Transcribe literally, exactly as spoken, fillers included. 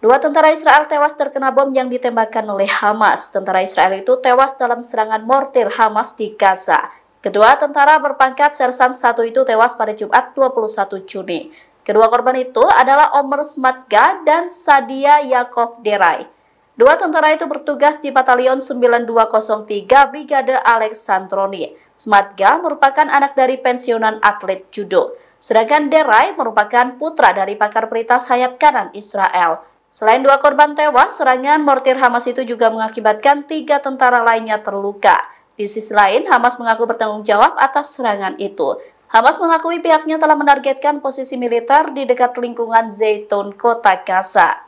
Dua tentara Israel tewas terkena bom yang ditembakkan oleh Hamas. Tentara Israel itu tewas dalam serangan mortir Hamas di Gaza. Kedua tentara berpangkat sersan satu itu tewas pada Jumat dua puluh satu Juni. Kedua korban itu adalah Omer Smatga dan Sadia Yakov Derai. Dua tentara itu bertugas di Batalion sembilan dua nol tiga Brigade Alexandroni. Smatga merupakan anak dari pensiunan atlet judo. Sedangkan Derai merupakan putra dari pakar berita sayap kanan Israel. Selain dua korban tewas, serangan mortir Hamas itu juga mengakibatkan tiga tentara lainnya terluka. Di sisi lain, Hamas mengaku bertanggung jawab atas serangan itu. Hamas mengakui pihaknya telah menargetkan posisi militer di dekat lingkungan Zaitun, kota Gaza.